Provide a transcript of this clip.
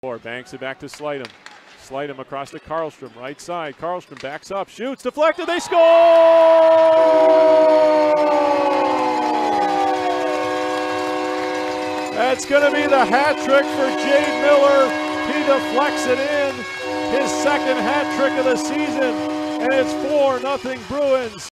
Banks it back to Slightum. Slightum across to Karlstrom, right side. Karlstrom backs up, shoots, deflected, they score! That's going to be the hat trick for Jade Miller. He deflects it in, his second hat trick of the season, and it's 4-0 Bruins.